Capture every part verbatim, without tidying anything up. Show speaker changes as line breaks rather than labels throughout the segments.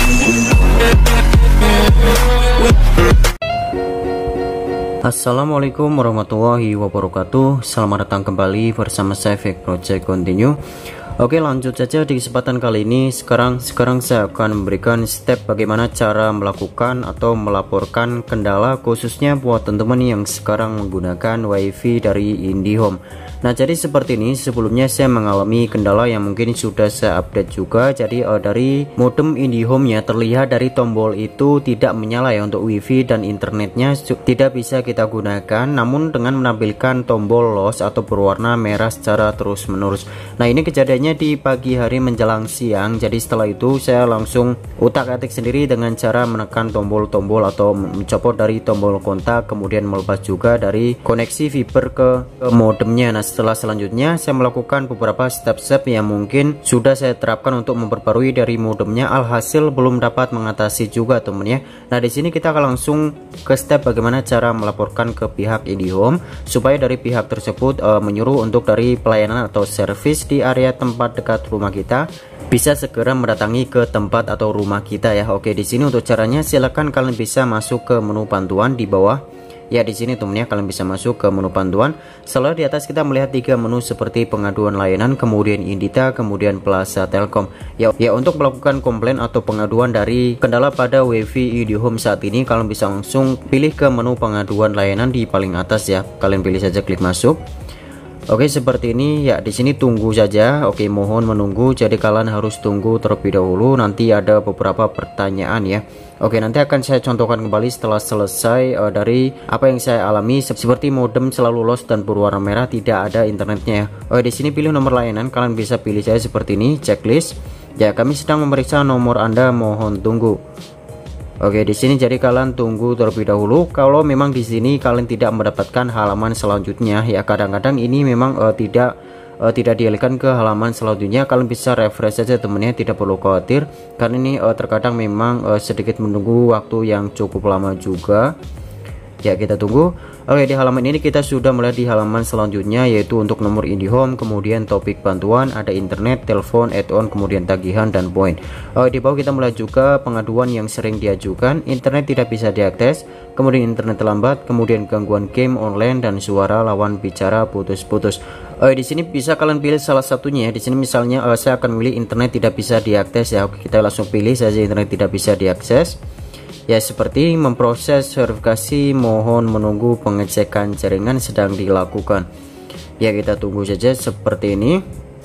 Assalamualaikum warahmatullahi wabarakatuh. Selamat datang kembali bersama saya Fake Project Continue. Oke, lanjut saja di kesempatan kali ini. Sekarang sekarang saya akan memberikan step bagaimana cara melakukan atau melaporkan kendala, khususnya buat teman-teman yang sekarang menggunakan WiFi dari IndiHome. Nah, jadi seperti ini, sebelumnya saya mengalami kendala yang mungkin sudah saya update juga. Jadi uh, dari modem IndiHome-nya terlihat dari tombol itu tidak menyala ya untuk WiFi, dan internetnya tidak bisa kita gunakan, namun dengan menampilkan tombol loss atau berwarna merah secara terus menerus. Nah, ini kejadiannya di pagi hari menjelang siang. Jadi setelah itu saya langsung utak-atik sendiri dengan cara menekan tombol-tombol atau mencopot dari tombol kontak, kemudian melepas juga dari koneksi fiber ke, ke modemnya. Nah, setelah selanjutnya saya melakukan beberapa step-step yang mungkin sudah saya terapkan untuk memperbarui dari modemnya, alhasil belum dapat mengatasi juga temen ya. Nah, di sini kita akan langsung ke step bagaimana cara melaporkan ke pihak IndiHome supaya dari pihak tersebut e, menyuruh untuk dari pelayanan atau servis di area tempat dekat rumah kita bisa segera mendatangi ke tempat atau rumah kita ya. Oke, di sini untuk caranya silakan kalian bisa masuk ke menu panduan di bawah. Ya, di sini temennya kalian bisa masuk ke menu panduan. Selalu di atas kita melihat tiga menu seperti pengaduan layanan, kemudian Indita, kemudian Plaza Telkom. Ya, ya untuk melakukan komplain atau pengaduan dari kendala pada WiFi IndiHome saat ini, kalian bisa langsung pilih ke menu pengaduan layanan di paling atas ya. Kalian pilih saja, klik masuk. Oke, seperti ini ya. Di sini tunggu saja. Oke, mohon menunggu. Jadi kalian harus tunggu terlebih dahulu. Nanti ada beberapa pertanyaan ya. Oke, nanti akan saya contohkan kembali setelah selesai uh, dari apa yang saya alami, seperti modem selalu lost dan berwarna merah, tidak ada internetnya. Oke, di sini pilih nomor layanan. Kalian bisa pilih saya seperti ini, checklist. Ya, kami sedang memeriksa nomor Anda, mohon tunggu. Oke, di sini jadi kalian tunggu terlebih dahulu. Kalau memang di sini kalian tidak mendapatkan halaman selanjutnya ya, kadang-kadang ini memang uh, tidak uh, tidak dialihkan ke halaman selanjutnya. Kalian bisa refresh saja temennya, tidak perlu khawatir karena ini uh, terkadang memang uh, sedikit menunggu waktu yang cukup lama juga. Ya, kita tunggu. Oke, di halaman ini kita sudah mulai di halaman selanjutnya, yaitu untuk nomor IndiHome, kemudian topik bantuan, ada internet, telepon, add-on, kemudian tagihan dan poin. Oke, di bawah kita mulai juga pengaduan yang sering diajukan, internet tidak bisa diakses, kemudian internet terlambat, kemudian gangguan game online dan suara lawan bicara putus-putus. Oke, di sini bisa kalian pilih salah satunya ya. Di sini misalnya uh, saya akan pilih internet tidak bisa diakses ya. Oke, kita langsung pilih saja internet tidak bisa diakses. Ya, seperti memproses verifikasi, mohon menunggu pengecekan jaringan sedang dilakukan. Ya, kita tunggu saja seperti ini.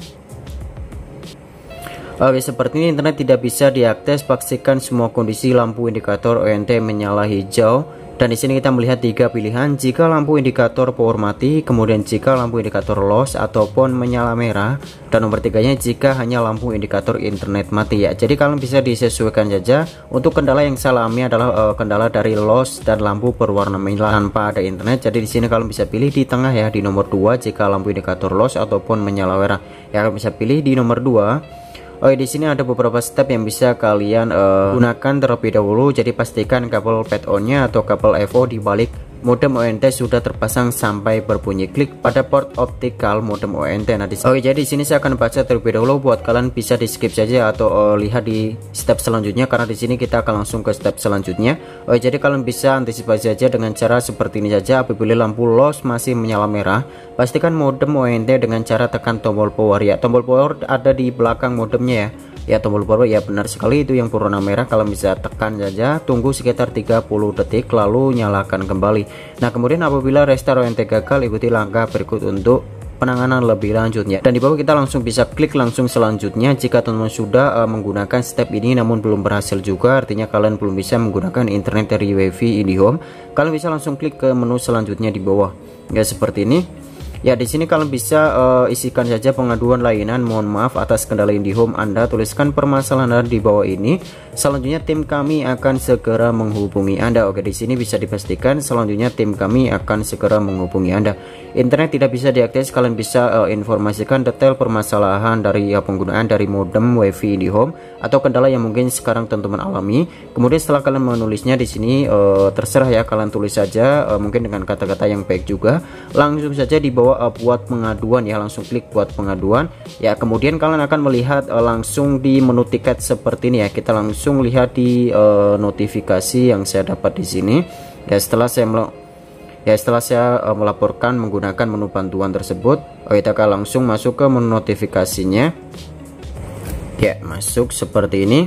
Oke, seperti ini internet tidak bisa diakses, pastikan semua kondisi lampu indikator O N T menyala hijau. Dan di sini kita melihat tiga pilihan, jika lampu indikator power mati, kemudian jika lampu indikator loss ataupun menyala merah, dan nomor tiganya jika hanya lampu indikator internet mati ya. Jadi kalian bisa disesuaikan saja. Untuk kendala yang saya alami adalah uh, kendala dari loss dan lampu berwarna merah tanpa ada internet. Jadi di sini kalian bisa pilih di tengah ya, di nomor dua jika lampu indikator loss ataupun menyala merah. Ya, kalian bisa pilih di nomor dua. Oh, di sini ada beberapa step yang bisa kalian uh, gunakan terlebih dahulu. Jadi pastikan kabel pad on-nya atau kabel F O di balik modem O N T sudah terpasang sampai berbunyi. Klik pada port optikal modem O N T. Nah, di sini. Oke, jadi di sini saya akan baca terlebih dahulu, buat kalian bisa di skip saja atau uh, lihat di step selanjutnya, karena di sini kita akan langsung ke step selanjutnya. Oke, jadi kalian bisa antisipasi saja dengan cara seperti ini saja. Apabila lampu loss masih menyala merah, pastikan modem O N T dengan cara tekan tombol power ya. Tombol power ada di belakang modemnya ya. Ya, tombol power ya, benar sekali, itu yang berwarna merah. Kalian bisa tekan saja, tunggu sekitar tiga puluh detik lalu nyalakan kembali. Nah, kemudian apabila restart O N T gagal, ikuti langkah berikut untuk penanganan lebih lanjutnya. Dan di bawah kita langsung bisa klik langsung selanjutnya. Jika teman-teman sudah uh, menggunakan step ini namun belum berhasil juga, artinya kalian belum bisa menggunakan internet dari WiFi IndiHome, kalian bisa langsung klik ke menu selanjutnya di bawah. Ya, seperti ini. Ya, di sini kalian bisa uh, isikan saja pengaduan layanan. Mohon maaf atas kendala IndiHome Anda, tuliskan permasalahan Anda di bawah ini. Selanjutnya tim kami akan segera menghubungi Anda. Oke, di sini bisa dipastikan selanjutnya tim kami akan segera menghubungi Anda. Internet tidak bisa diakses, kalian bisa uh, informasikan detail permasalahan dari uh, penggunaan dari modem WiFi IndiHome atau kendala yang mungkin sekarang teman-teman alami. Kemudian setelah kalian menulisnya di sini uh, terserah ya, kalian tulis saja uh, mungkin dengan kata-kata yang baik juga. Langsung saja di bawah bahwa uh, buat pengaduan ya, langsung klik buat pengaduan ya. Kemudian kalian akan melihat uh, langsung di menu tiket seperti ini ya. Kita langsung lihat di uh, notifikasi yang saya dapat di sini ya. Setelah saya ya setelah saya uh, melaporkan menggunakan menu bantuan tersebut, oh, kita akan langsung masuk ke menu notifikasinya ya, masuk seperti ini.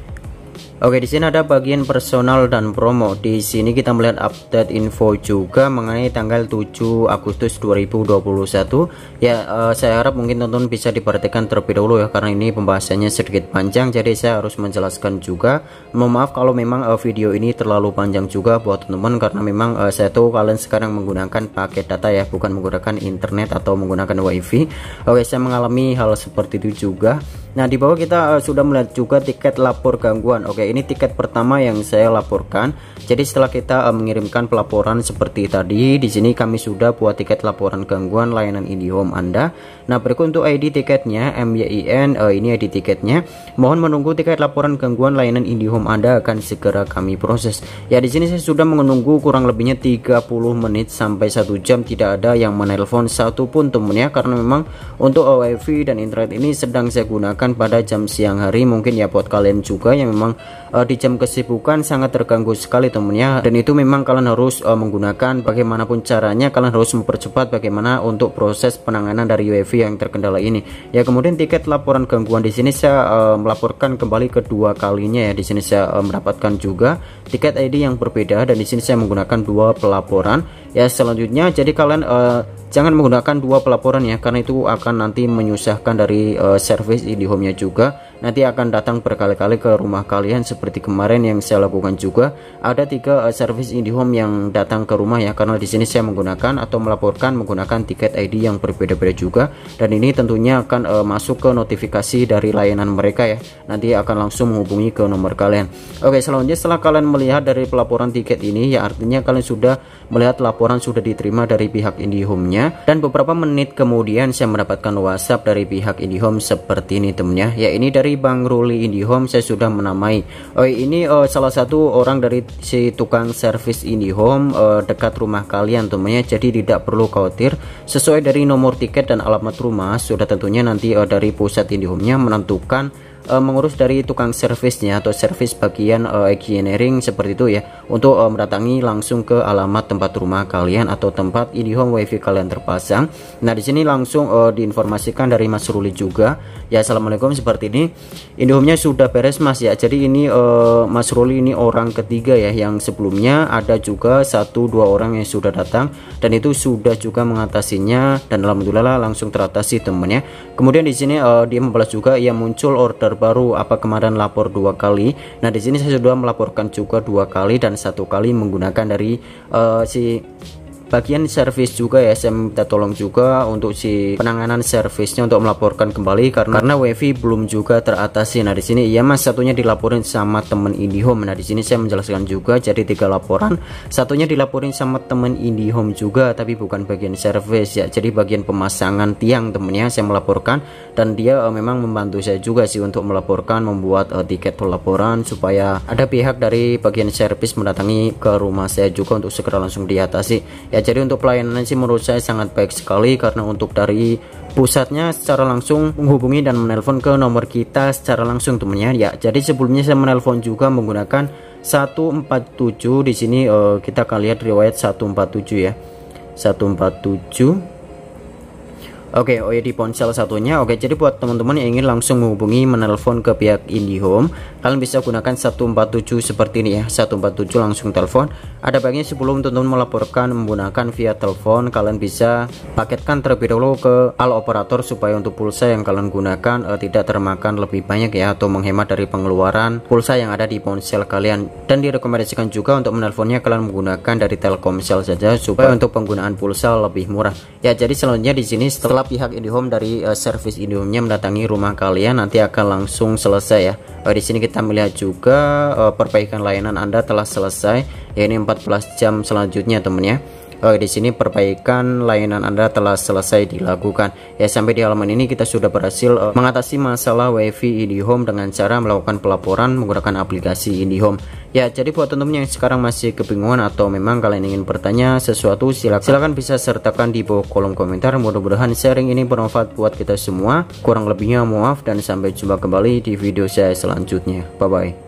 Oke, di sini ada bagian personal dan promo. Di sini kita melihat update info juga mengenai tanggal tujuh Agustus dua ribu dua puluh satu. Ya, uh, saya harap mungkin tonton bisa diperhatikan terlebih dahulu ya, karena ini pembahasannya sedikit panjang, jadi saya harus menjelaskan juga. Mohon maaf kalau memang uh, video ini terlalu panjang juga buat teman-teman, karena memang uh, saya tahu kalian sekarang menggunakan paket data ya, bukan menggunakan internet atau menggunakan wifi. Oke, saya mengalami hal seperti itu juga. Nah, di bawah kita uh, sudah melihat juga tiket lapor gangguan. Oke, ini tiket pertama yang saya laporkan. Jadi setelah kita uh, mengirimkan pelaporan seperti tadi, di sini kami sudah buat tiket laporan gangguan layanan IndiHome Anda. Nah, berikut untuk I D tiketnya M Y I N, uh, ini I D tiketnya. Mohon menunggu tiket laporan gangguan layanan IndiHome Anda akan segera kami proses. Ya, di sini saya sudah menunggu kurang lebihnya tiga puluh menit sampai satu jam, tidak ada yang menelpon satupun temennya, karena memang untuk uh, wifi dan internet ini sedang saya gunakan pada jam siang hari. Mungkin ya buat kalian juga yang memang uh, di jam kesibukan sangat terganggu sekali temennya, dan itu memang kalian harus uh, menggunakan bagaimanapun caranya, kalian harus mempercepat bagaimana untuk proses penanganan dari wifi yang terkendala ini ya. Kemudian tiket laporan gangguan di sini saya uh, melaporkan kembali kedua kalinya ya. Di sini saya uh, mendapatkan juga tiket I D yang berbeda, dan di sini saya menggunakan dua pelaporan ya. Selanjutnya jadi kalian uh, jangan menggunakan dua pelaporan ya, karena itu akan nanti menyusahkan dari uh, service IndiHome-nya juga. Nanti akan datang berkali-kali ke rumah kalian seperti kemarin yang saya lakukan juga. Ada tiga uh, service IndiHome yang datang ke rumah ya, karena di sini saya menggunakan atau melaporkan menggunakan tiket I D yang berbeda-beda juga, dan ini tentunya akan uh, masuk ke notifikasi dari layanan mereka ya. Nanti akan langsung menghubungi ke nomor kalian. Oke, selanjutnya setelah kalian melihat dari pelaporan tiket ini ya, artinya kalian sudah melihat laporan sudah diterima dari pihak IndiHome-nya, dan beberapa menit kemudian saya mendapatkan WhatsApp dari pihak IndiHome seperti ini temennya ya. Ini dari Bang Ruli IndiHome, saya sudah menamai. Oh, ini uh, salah satu orang dari si tukang servis IndiHome uh, dekat rumah kalian temennya, jadi tidak perlu khawatir. Sesuai dari nomor tiket dan alamat rumah sudah tentunya nanti uh, dari pusat IndiHome-nya menentukan Uh, mengurus dari tukang servisnya atau servis bagian uh, engineering seperti itu ya, untuk uh, mendatangi langsung ke alamat tempat rumah kalian atau tempat IndiHome wifi kalian terpasang. Nah, di sini langsung uh, diinformasikan dari Mas Ruli juga ya. Assalamualaikum, seperti ini IndiHome-nya sudah beres Mas ya. Jadi ini uh, Mas Ruli ini orang ketiga ya, yang sebelumnya ada juga satu dua orang yang sudah datang dan itu sudah juga mengatasinya, dan alhamdulillah langsung teratasi temennya. Kemudian di sini uh, dia membalas juga ya, muncul order baru apa kemarin lapor dua kali. Nah, di sini saya sudah melaporkan juga dua kali, dan satu kali menggunakan dari uh, si bagian servis juga ya. Saya minta tolong juga untuk si penanganan servisnya untuk melaporkan kembali karena, karena wifi belum juga teratasi. Nah, di sini iya Mas, satunya dilaporin sama temen IndiHome. Nah, di sini saya menjelaskan juga jadi tiga laporan. Satunya dilaporin sama temen IndiHome juga, tapi bukan bagian servis ya. Jadi bagian pemasangan tiang temennya saya melaporkan, dan dia uh, memang membantu saya juga sih untuk melaporkan, membuat uh, tiket pelaporan supaya ada pihak dari bagian servis mendatangi ke rumah saya juga untuk segera langsung diatasi. Ya, jadi untuk pelayanan sih menurut saya sangat baik sekali, karena untuk dari pusatnya secara langsung menghubungi dan menelpon ke nomor kita secara langsung temennya ya. Jadi sebelumnya saya menelpon juga menggunakan satu empat tujuh. Di sini uh, kita akan lihat riwayat satu empat tujuh ya. satu empat tujuh. Oke, oh ya, di ponsel satunya. Oke, jadi buat teman-teman yang ingin langsung menghubungi menelpon ke pihak IndiHome, kalian bisa gunakan satu empat tujuh seperti ini ya. satu empat tujuh langsung telepon. Ada baiknya sebelum teman-teman melaporkan menggunakan via telepon, kalian bisa paketkan terlebih dahulu ke al operator supaya untuk pulsa yang kalian gunakan uh, tidak termakan lebih banyak ya, atau menghemat dari pengeluaran pulsa yang ada di ponsel kalian. Dan direkomendasikan juga untuk menelponnya kalian menggunakan dari Telkomsel saja supaya untuk penggunaan pulsa lebih murah. Ya, jadi selanjutnya di sini setelah pihak IndiHome dari uh, servis IndiHome-nya mendatangi rumah kalian, nanti akan langsung selesai ya. Uh, di sini kita melihat juga uh, perbaikan layanan Anda telah selesai, ya ini empat belas jam selanjutnya temennya. Oh, di sini perbaikan layanan Anda telah selesai dilakukan. Ya, sampai di halaman ini kita sudah berhasil uh, mengatasi masalah WiFi IndiHome dengan cara melakukan pelaporan menggunakan aplikasi IndiHome. Ya, jadi buat teman-teman yang sekarang masih kebingungan atau memang kalian ingin bertanya sesuatu, silakan, silakan bisa sertakan di bawah kolom komentar. Mudah-mudahan sharing ini bermanfaat buat kita semua. Kurang lebihnya maaf dan sampai jumpa kembali di video saya selanjutnya. Bye bye.